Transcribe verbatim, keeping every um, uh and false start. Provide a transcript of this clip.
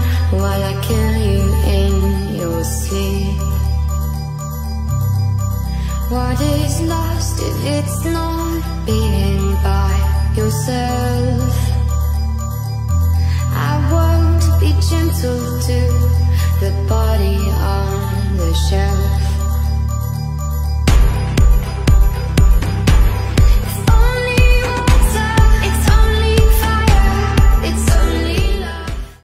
while I kill you in your sleep. What is lost if it's not being by yourself? I won't be gentle to the body on the shelf.